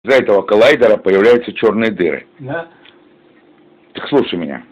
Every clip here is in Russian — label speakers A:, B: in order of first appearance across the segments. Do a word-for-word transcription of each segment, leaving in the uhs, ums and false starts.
A: Из-за этого коллайдера появляются черные дыры.
B: Да.
A: Так слушай меня.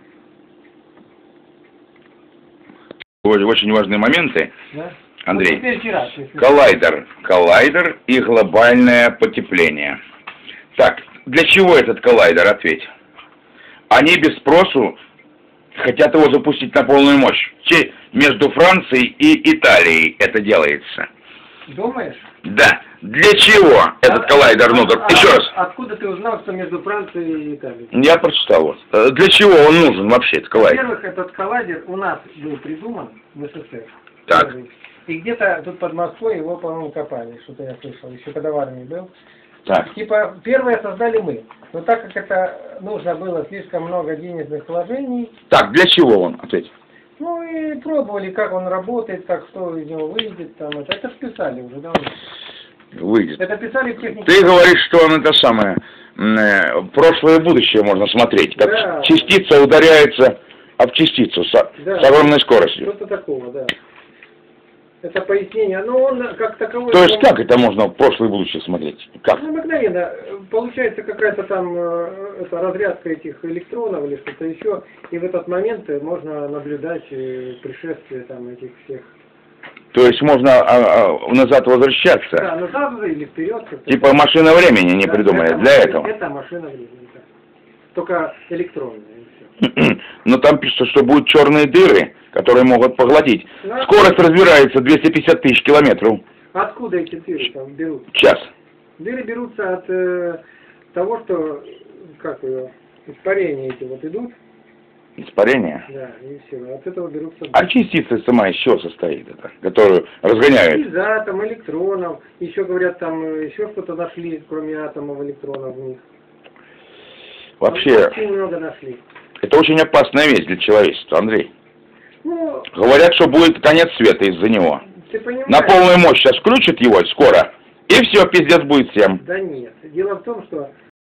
A: Очень важные моменты,
B: Да.
A: Андрей.
B: Ну, вчера,
A: Коллайдер. Коллайдер и глобальное потепление. Так, для чего этот коллайдер, ответь? Они без спросу хотят его запустить на полную мощь. Между Францией и Италией это делается.
B: Думаешь?
A: Да. Для чего этот
B: а,
A: коллайдер нужен?
B: А,
A: Еще
B: а,
A: раз.
B: Откуда ты узнал, что между Францией и Италией?
A: Я прочитал вот. Для чего он нужен вообще, этот коллайдер?
B: Во-первых, этот коллайдер у нас был придуман в СССР.
A: Так.
B: И где-то тут под Москвой его, по-моему, копали, что-то я слышал, еще когда в армии был.
A: Так.
B: Типа, первое создали мы. Но так как это нужно было слишком много денежных вложений.
A: Так, для чего он? Ответь.
B: Ну и пробовали, как он работает, как что из него выйдет. Там, это, это списали уже давно.
A: Выйдет.
B: Это писали в технике.
A: Ты говоришь, что он это самое, э, прошлое и будущее можно смотреть. Как
B: да.
A: Частица ударяется об частицу с,
B: да.
A: с огромной скоростью.
B: Что-то такого, да. Это пояснение. Но он как таковой...
A: То есть он... как это можно в прошлое и будущее смотреть? Как?
B: Ну, мгновенно. Получается какая-то там э, это разрядка этих электронов или что-то еще. И в этот момент можно наблюдать э, пришествие там этих всех...
A: То есть можно а, а, назад возвращаться?
B: Да, назад или вперед.
A: Типа машина времени не
B: да,
A: придумали
B: это,
A: для этого?
B: Это машина времени, да. Только электронная.
A: Но там пишется, что будут черные дыры, которые могут поглотить.
B: Да.
A: Скорость разбирается двести пятьдесят тысяч километров.
B: Откуда эти дыры там берут?
A: Час.
B: Дыры берутся от э, того, что, как его, испарения эти вот идут.
A: Испарение?
B: Да, и все. От этого берутся...
A: А частица сама из чего состоит, это, которую разгоняют?
B: Из атом, электронов. Еще, говорят, там еще что-то нашли, кроме атомов, электронов в них.
A: Вообще,
B: очень много нашли.
A: Это очень опасная вещь для человечества, Андрей.
B: Ну,
A: говорят, что будет конец света из-за него.
B: Ты понимаешь?
A: На полную мощь сейчас включат его скоро, и все, пиздец будет всем.
B: Да нет. Дело в том, что